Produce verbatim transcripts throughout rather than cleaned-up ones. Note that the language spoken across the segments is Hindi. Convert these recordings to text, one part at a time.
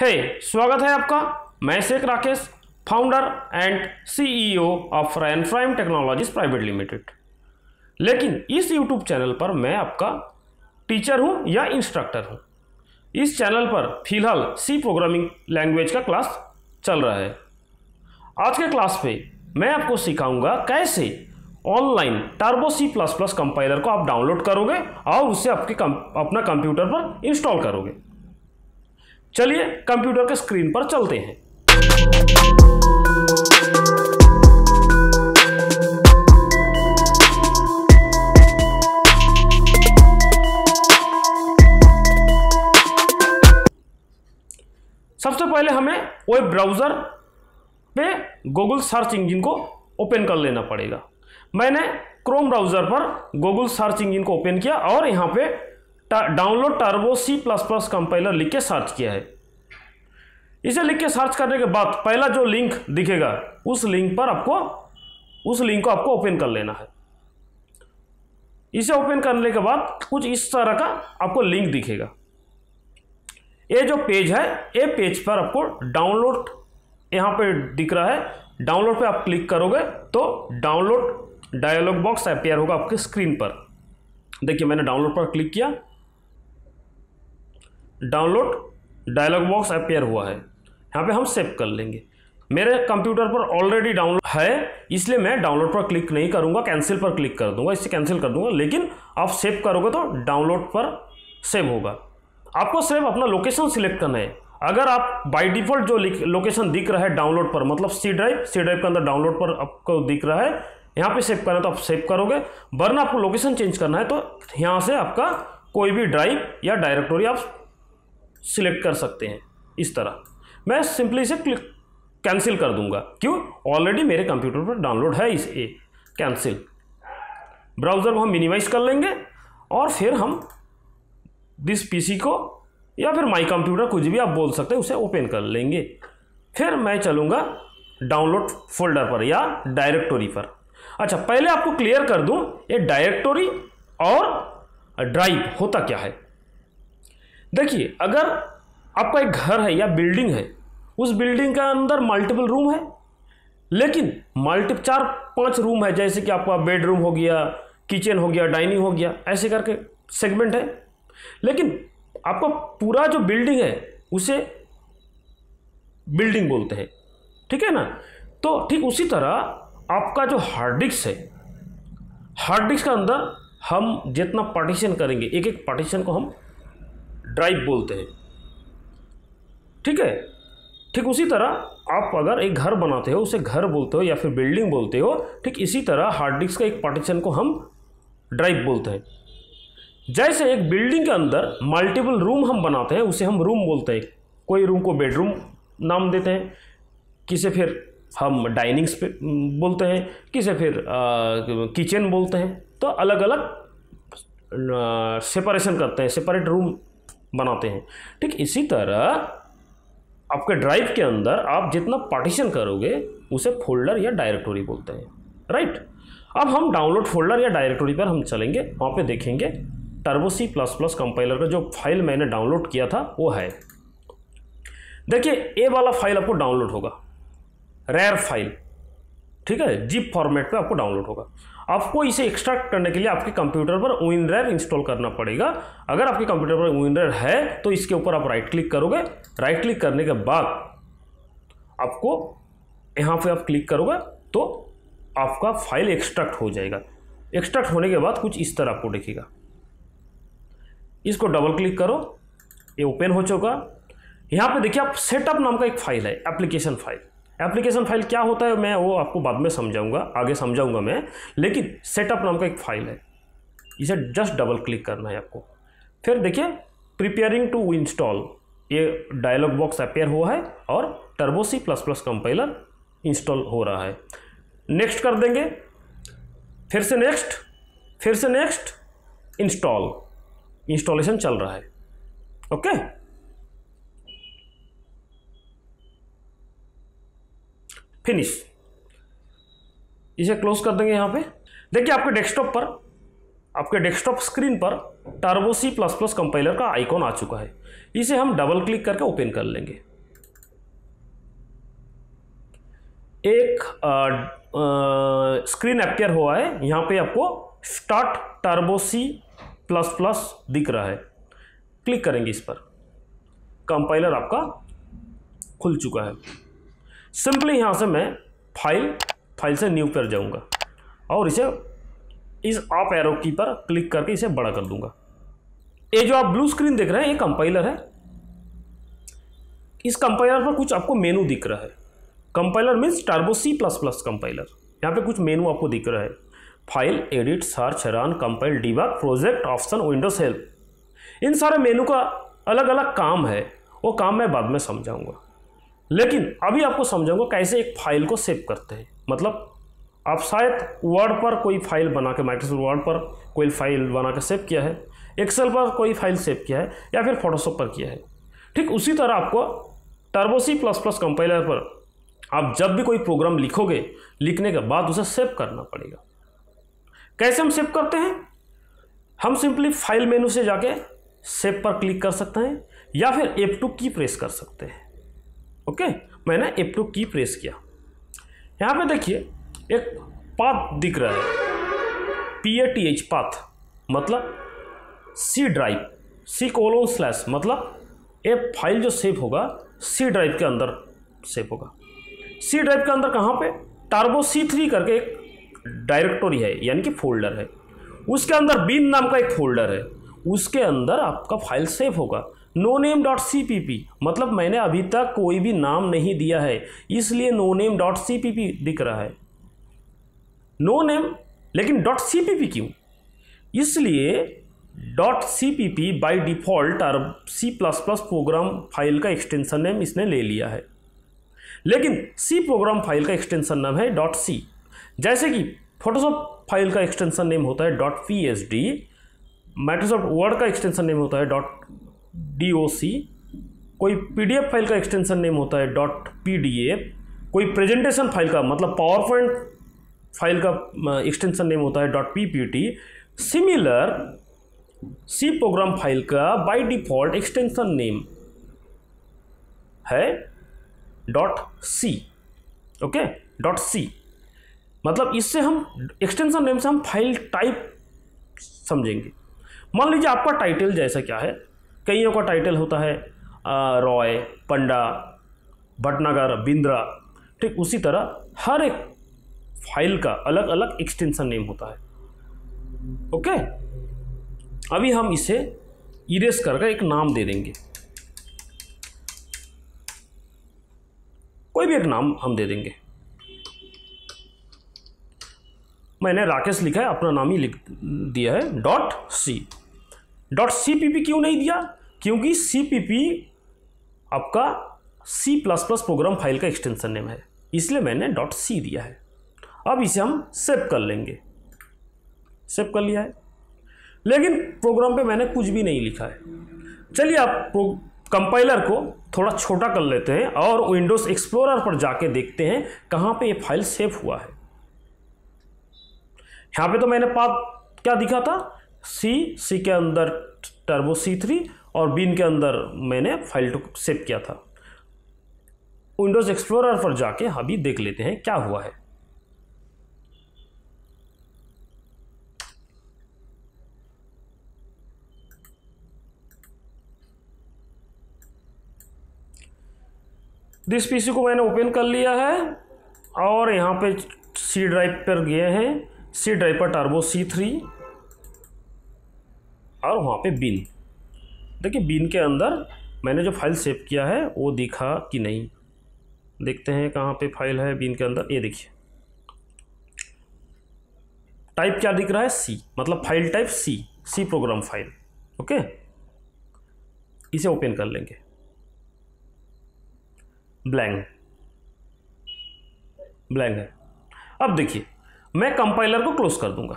हे स्वागत है आपका। मैं Sheikh Rakesh, founder and CEO of Rain Prime Technologies Private Limited. लेकिन इस यूट्यूब चैनल पर मैं आपका टीचर हूं या इंस्ट्रक्टर हूं। इस चैनल पर फिलहाल सी प्रोग्रामिंग लैंग्वेज का क्लास चल रहा है। आज के क्लास पे मैं आपको सिखाऊंगा कैसे online Turbo C plus plus compiler को आप डाउनलोड करोगे और उससे आपके कम, अपना कंप्यूटर पर इंस्टॉल करोगे। चलिए कंप्यूटर के स्क्रीन पर चलते हैं। सबसे पहले हमें वेब ब्राउज़र पे गूगल सर्च इंजन को ओपन कर लेना पड़ेगा। मैंने क्रोम ब्राउज़र पर गूगल सर्च इंजन को ओपन किया और यहाँ पे download Turbo C plus plus compiler लिख के सर्च किया है। इसे लिख के सर्च करने के बाद पहला जो लिंक दिखेगा उस लिंक पर आपको उस लिंक को आपको ओपन कर लेना है। इसे ओपन करने के बाद कुछ इस तरह का आपको लिंक दिखेगा। ये जो पेज है ये पेज पर आपको डाउनलोड यहाँ पे दिख रहा है। डाउनलोड पे आप क्लिक करोगे तो डाउनलोड डायलॉग बॉक्स अपीयर होगा आपके स्क्रीन पर। देखिए मैंने डाउनलोड पर क्लिक किया, डाउनलोड डायलॉग बॉक्स अपीयर हुआ है। यहाँ पे हम सेव कर लेंगे। मेरे कंप्यूटर पर ऑलरेडी डाउनलोड है इसलिए मैं डाउनलोड पर क्लिक नहीं करूँगा, कैंसिल पर क्लिक कर दूंगा, इससे कैंसिल कर दूंगा। लेकिन आप सेव करोगे तो डाउनलोड पर सेव होगा। आपको सिर्फ अपना लोकेशन सिलेक्ट करना है। अगर आप बाय डिफ़ॉल्ट जो लोकेशन दिख रहा है डाउनलोड पर, मतलब सी ड्राइव सी ड्राइव के अंदर डाउनलोड पर आपको दिख रहा है, यहाँ पे सेव करना है तो आप सेव करोगे। वरना आपको लोकेशन चेंज करना है तो यहाँ से आपका कोई भी ड्राइव या डायरेक्टरी आप सिलेक्ट कर सकते हैं। इस तरह मैं सिंपली इसे क्लिक कैंसिल कर दूंगा। क्यों? ऑलरेडी मेरे कंप्यूटर पर डाउनलोड है। इस ए कैंसिल ब्राउज़र को हम मिनिमाइज कर लेंगे और फिर हम दिस पीसी को या फिर माई कंप्यूटर कुछ भी आप बोल सकते हैं उसे ओपन कर लेंगे। फिर मैं चलूँगा डाउनलोड फोल्डर पर या डायरेक्टरी पर। अच्छा, पहले आपको क्लियर कर दूं ये डायरेक्टरी और ड्राइव होता क्या है। देखिए अगर आपका एक घर है या बिल्डिंग है, उस बिल्डिंग के अंदर मल्टीपल रूम है, लेकिन मल्टी चार पांच रूम है, जैसे कि आपका बेडरूम हो गया, किचन हो गया, डाइनिंग हो गया, ऐसे करके सेगमेंट है। लेकिन आपका पूरा जो बिल्डिंग है उसे बिल्डिंग बोलते हैं, ठीक है ना। तो ठीक उसी तरह आपका जो हार्ड डिस्क है, हार्ड डिस्क के अंदर हम जितना पार्टीशन करेंगे, एक एक पार्टीशन को हम ड्राइव बोलते हैं, ठीक है। ठीक उसी तरह आप अगर एक घर बनाते हो उसे घर बोलते हो या फिर बिल्डिंग बोलते हो, ठीक इसी तरह हार्ड डिस्क का एक पार्टीशन को हम ड्राइव बोलते हैं। जैसे एक बिल्डिंग के अंदर मल्टीपल रूम हम बनाते हैं उसे हम रूम बोलते हैं। कोई रूम को बेडरूम नाम देते हैं, किसे फिर हम डाइनिंग बोलते हैं, किसे फिर किचन बोलते हैं। तो अलग अलग सेपरेशन करते हैं, सेपरेट रूम बनाते हैं। ठीक इसी तरह आपके ड्राइव के अंदर आप जितना पार्टीशन करोगे उसे फोल्डर या डायरेक्टरी बोलते हैं, राइट। अब हम डाउनलोड फोल्डर या डायरेक्टरी पर हम चलेंगे, वहाँ पे देखेंगे Turbo C plus plus compiler का जो फाइल मैंने डाउनलोड किया था वो है। देखिए ये वाला फाइल आपको डाउनलोड होगा, रेयर फाइल, ठीक है, जिप फॉर्मेट पे आपको डाउनलोड होगा। आपको इसे एक्सट्रैक्ट करने के लिए आपके कंप्यूटर पर WinRAR इंस्टॉल करना पड़ेगा। अगर आपके कंप्यूटर पर WinRAR है तो इसके ऊपर आप राइट क्लिक करोगे। राइट क्लिक करने के बाद आपको यहाँ पे आप क्लिक करोगे तो आपका फाइल एक्सट्रैक्ट हो जाएगा। एक्सट्रैक्ट होने के बाद कुछ इस तरह आपको दिखेगा। इसको डबल क्लिक करो, ये ओपन हो चुका। यहाँ पे देखिए आप सेटअप नाम का एक फाइल है, एप्लीकेशन फाइल। एप्लीकेशन फाइल क्या होता है मैं वो आपको बाद में समझाऊंगा, आगे समझाऊंगा मैं। लेकिन सेटअप नाम का एक फाइल है, इसे जस्ट डबल क्लिक करना है आपको। फिर देखिए प्रिपेयरिंग टू इंस्टॉल, ये डायलॉग बॉक्स अपीयर हुआ है और Turbo C plus plus compiler install हो रहा है। नेक्स्ट कर देंगे, फिर से नेक्स्ट, फिर से नेक्स्ट, इंस्टॉल, इंस्टॉलेशन चल रहा है। ओके, फिनिश, इसे क्लोज कर देंगे। यहाँ पे देखिए आपके डेस्कटॉप पर आपके डेस्कटॉप स्क्रीन पर Turbo C plus plus compiler का आइकॉन आ चुका है। इसे हम डबल क्लिक करके ओपन कर लेंगे। एक स्क्रीन अपियर हुआ है, यहाँ पे आपको start Turbo C plus plus दिख रहा है। क्लिक करेंगे इस पर, कंपाइलर आपका खुल चुका है। सिंपली यहाँ से मैं फाइल फाइल से न्यू पर जाऊँगा और इसे इस अप एरो की पर क्लिक करके इसे बड़ा कर दूंगा। ये जो आप ब्लू स्क्रीन देख रहे हैं ये कंपाइलर है। इस कंपाइलर पर कुछ आपको मेनू दिख रहा है। Compiler means Turbo C plus plus compiler. यहाँ पे कुछ मेनू आपको दिख रहा है, file, edit, search, run, compile, debug, project, option, Windows help. इन सारे मेनू का अलग अलग काम है, वो काम मैं बाद में समझाऊंगा। लेकिन अभी आपको समझाऊंगा कैसे एक फाइल को सेव करते हैं। मतलब आप शायद वर्ड पर कोई फाइल बना के, माइक्रोसॉफ्ट वर्ड पर कोई फाइल बना के सेव किया है, एक्सेल पर कोई फाइल सेव किया है, या फिर फोटोशॉप पर किया है। ठीक उसी तरह आपको Turbo C plus plus compiler पर आप जब भी कोई प्रोग्राम लिखोगे, लिखने के बाद उसे सेव करना पड़ेगा। कैसे हम सेव करते हैं? हम सिंपली फाइल मेनू से जाके सेव पर क्लिक कर सकते हैं, या फिर एफ टू की प्रेस कर सकते हैं। ओके, मैंने एफ टू की प्रेस किया। यहाँ पे देखिए एक पाथ दिख रहा है, P A T H path, मतलब C drive, C colon slash, मतलब ये फाइल जो सेव होगा सी ड्राइव के अंदर सेव होगा। सी ड्राइव के अंदर कहाँ पे? टर्बो सी थ्री करके एक डायरेक्टरी है, यानी कि फोल्डर है। उसके अंदर बिन नाम का एक फोल्डर है, उसके अंदर आपका फाइल सेव होगा। No name dot C P P, मतलब मैंने अभी तक कोई भी नाम नहीं दिया है, इसलिए no name dot C P P दिख रहा है। नो नेम, लेकिन डॉट सी पी पी क्यों? इसलिए dot C P P by default और C plus plus program file का एक्सटेंशन नेम इसने ले लिया है, लेकिन सी प्रोग्राम फाइल का एक्सटेंशन नाम है डॉट सी। जैसे कि फोटोशॉप फाइल का एक्सटेंशन नेम होता है dot P S D, Microsoft Word का एक्सटेंशन नेम होता है डॉट डी ओ सी, कोई पी डी एफ फाइल का एक्सटेंशन नेम होता है डॉट पी डी एफ, कोई प्रेजेंटेशन फाइल का मतलब पावर पॉइंट फाइल का एक्सटेंशन नेम होता है dot P P T. Similar C program file का बाय डिफॉल्ट एक्सटेंशन नेम है dot C. Okay, dot C मतलब इससे हम एक्सटेंशन नेम से हम फाइल टाइप समझेंगे। मान लीजिए आपका टाइटल जैसा क्या है, कईयों का टाइटल होता है रॉय, पंडा, भटनागर, बिंद्रा। ठीक उसी तरह हर एक फाइल का अलग अलग एक्सटेंशन नेम होता है। ओके, अभी हम इसे इरेज करके एक नाम दे देंगे, कोई भी एक नाम हम दे देंगे। मैंने राकेश लिखा है, अपना नाम ही लिख दिया है dot C. Dot C P P क्यों नहीं दिया? क्योंकि सी पी पी आपका C plus plus program file का एक्सटेंशन नेम है, इसलिए मैंने डॉट सी दिया है। अब इसे हम सेव कर लेंगे। सेव कर लिया है, लेकिन प्रोग्राम पे मैंने कुछ भी नहीं लिखा है। चलिए आप कंपाइलर को थोड़ा छोटा कर लेते हैं और विंडोज एक्सप्लोरर पर जाके देखते हैं कहाँ पे ये फाइल सेव हुआ है। यहाँ पे तो मैंने पाथ क्या दिखा था, सी, सी के अंदर टर्बो सी थ्री और बिन के अंदर मैंने फाइल को सेव किया था। विंडोज एक्सप्लोरर पर जाके अभी देख लेते हैं क्या हुआ है। दिस पीसी को मैंने ओपन कर लिया है और यहाँ पे सी ड्राइव पर गए हैं। सी ड्राइव पर टर्बो सी थ्री और वहाँ पे बिन। देखिए बिन के अंदर मैंने जो फाइल सेव किया है वो दिखा कि नहीं, देखते हैं कहाँ पे फाइल है बिन के अंदर। ये देखिए टाइप क्या दिख रहा है, सी, मतलब file type C, C program file. Okay, इसे ओपन कर लेंगे। ब्लैंक ब्लैंक है। अब देखिए मैं कंपाइलर को क्लोज कर दूंगा,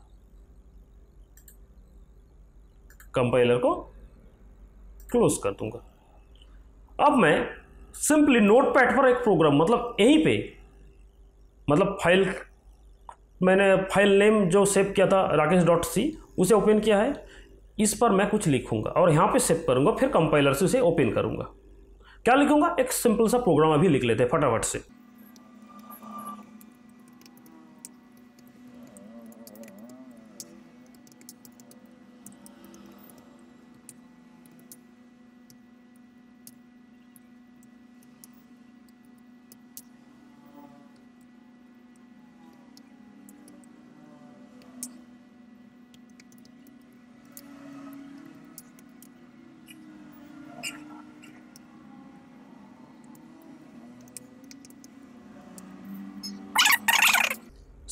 कंपाइलर को क्लोज कर दूंगा। अब मैं सिंपली नोटपैड पर एक प्रोग्राम, मतलब यहीं पे, मतलब फाइल मैंने फाइल नेम जो सेव किया था राकेश डॉट सी, उसे ओपन किया है। इस पर मैं कुछ लिखूंगा और यहाँ पे सेव करूंगा, फिर कंपाइलर से उसे ओपन करूंगा। क्या लिखूंगा? एक सिंपल सा प्रोग्राम अभी लिख लेते हैं फटाफट से।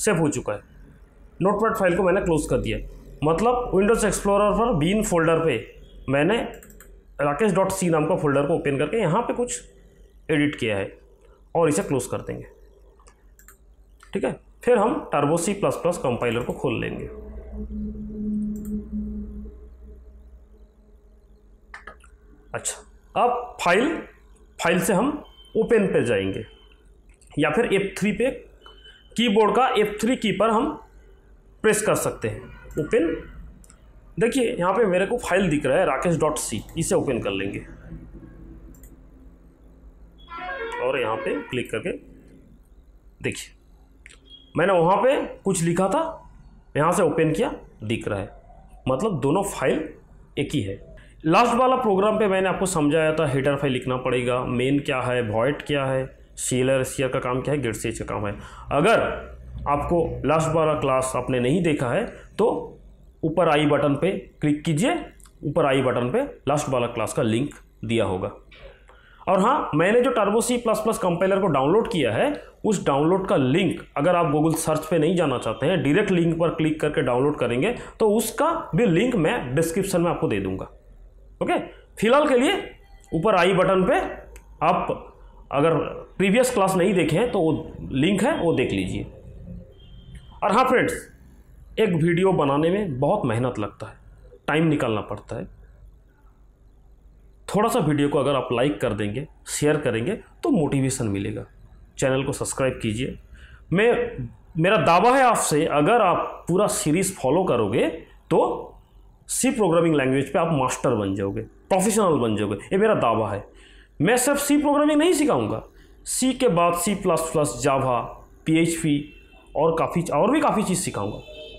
सेव हो चुका है। नोटपैड फाइल को मैंने क्लोज कर दिया, मतलब विंडोज़ एक्सप्लोरर पर बीन फोल्डर पे मैंने राकेश डॉट सी नाम का फोल्डर को ओपन करके यहाँ पे कुछ एडिट किया है और इसे क्लोज कर देंगे। ठीक है, फिर हम Turbo C plus plus compiler को खोल लेंगे। अच्छा, अब फाइल फाइल से हम ओपन पे जाएंगे या फिर एफ थ्री पे, कीबोर्ड का एफ थ्री की पर हम प्रेस कर सकते हैं। ओपन, देखिए यहाँ पे मेरे को फाइल दिख रहा है राकेश डॉट सी, इसे ओपन कर लेंगे और यहाँ पे क्लिक करके देखिए मैंने वहाँ पे कुछ लिखा था, यहाँ से ओपन किया, दिख रहा है, मतलब दोनों फाइल एक ही है। लास्ट वाला प्रोग्राम पे मैंने आपको समझाया था हेडर फाइल लिखना पड़ेगा, मेन क्या है, वॉइड क्या है, सीएलआर सीआर का काम क्या है, गेट सीएच का काम है। अगर आपको लास्ट वाला क्लास आपने नहीं देखा है तो ऊपर आई बटन पे क्लिक कीजिए, ऊपर आई बटन पे लास्ट वाला क्लास का लिंक दिया होगा। और हाँ, मैंने जो Turbo C plus plus compiler को डाउनलोड किया है, उस डाउनलोड का लिंक अगर आप गूगल सर्च पे नहीं जाना चाहते हैं, डायरेक्ट लिंक पर क्लिक करके डाउनलोड करेंगे तो उसका भी लिंक मैं डिस्क्रिप्शन में आपको दे दूंगा। ओके, फिलहाल के लिए ऊपर आई बटन पे आप अगर प्रीवियस क्लास नहीं देखे हैं तो वो लिंक है, वो देख लीजिए। और हाँ फ्रेंड्स, एक वीडियो बनाने में बहुत मेहनत लगता है, टाइम निकालना पड़ता है। थोड़ा सा वीडियो को अगर आप लाइक कर देंगे, शेयर करेंगे तो मोटिवेशन मिलेगा। चैनल को सब्सक्राइब कीजिए। मैं मेरा दावा है आपसे, अगर आप पूरा सीरीज़ फॉलो करोगे तो सी प्रोग्रामिंग लैंग्वेज पे आप मास्टर बन जाओगे, प्रोफेशनल बन जाओगे, ये मेरा दावा है। मैं सिर्फ सी प्रोग्रामिंग नहीं सिखाऊंगा, सी के बाद C plus plus, Java, PHP और काफ़ी और भी काफ़ी चीज़ सिखाऊंगा।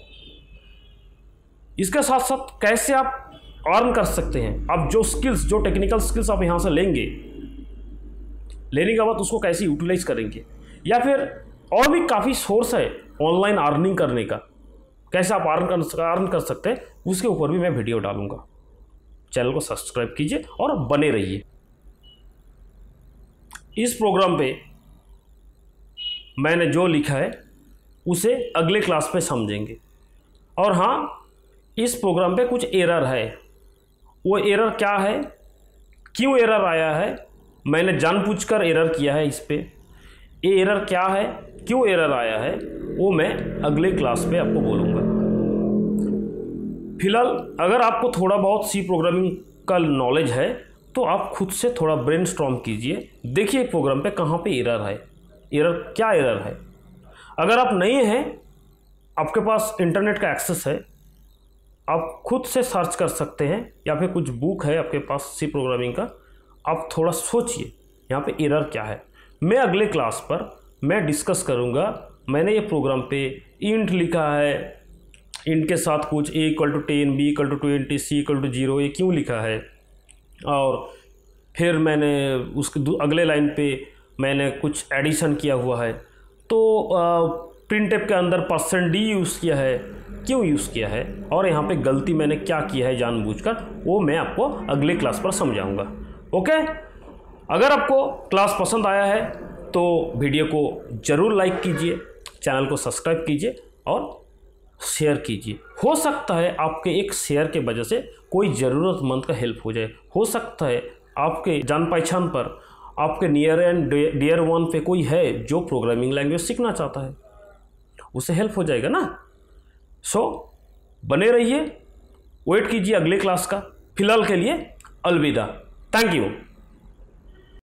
इसके साथ साथ कैसे आप अर्न कर सकते हैं, आप जो स्किल्स, जो टेक्निकल स्किल्स आप यहाँ से लेंगे, लेने के बाद उसको कैसे यूटिलाइज करेंगे, या फिर और भी काफ़ी सोर्स है ऑनलाइन अर्निंग करने का, कैसे आप अर्न कर अर्न कर सकते हैं, उसके ऊपर भी मैं वीडियो डालूंगा। चैनल को सब्सक्राइब कीजिए और बने रहिए। इस प्रोग्राम पे मैंने जो लिखा है उसे अगले क्लास पे समझेंगे। और हाँ, इस प्रोग्राम पे कुछ एरर है, वो एरर क्या है, क्यों एरर आया है, मैंने जानबूझकर एरर किया है इस पे, ये एरर क्या है, क्यों एरर आया है, वो मैं अगले क्लास पे आपको बोलूँगा। फिलहाल अगर आपको थोड़ा बहुत सी प्रोग्रामिंग का नॉलेज है तो आप खुद से थोड़ा ब्रेनस्टॉर्म कीजिए, देखिए प्रोग्राम पे कहाँ पे एरर है, एरर क्या एरर है। अगर आप नहीं हैं, आपके पास इंटरनेट का एक्सेस है, आप खुद से सर्च कर सकते हैं, या फिर कुछ बुक है आपके पास सी प्रोग्रामिंग का, आप थोड़ा सोचिए यहाँ पे एरर क्या है। मैं अगले क्लास पर मैं डिस्कस करूँगा। मैंने ये प्रोग्राम पे इंट लिखा है, इंट के साथ कुछ A equal to ten, B equal to twenty, C equal to zero, ये क्यों लिखा है, और फिर मैंने उसके अगले लाइन पे मैंने कुछ एडिशन किया हुआ है, तो प्रिंटफ के अंदर परसेंट डी यूज़ किया है, क्यों यूज़ किया है, और यहाँ पे गलती मैंने क्या किया है जानबूझकर, वो मैं आपको अगले क्लास पर समझाऊंगा। ओके, अगर आपको क्लास पसंद आया है तो वीडियो को ज़रूर लाइक कीजिए, चैनल को सब्सक्राइब कीजिए और शेयर कीजिए। हो सकता है आपके एक शेयर के वजह से कोई ज़रूरतमंद का हेल्प हो जाए, हो सकता है आपके जान पहचान पर, आपके नियर एंड डियर वन पे कोई है जो प्रोग्रामिंग लैंग्वेज सीखना चाहता है, उससे हेल्प हो जाएगा ना। सो so, बने रहिए, वेट कीजिए अगले क्लास का। फिलहाल के लिए अलविदा, थैंक यू।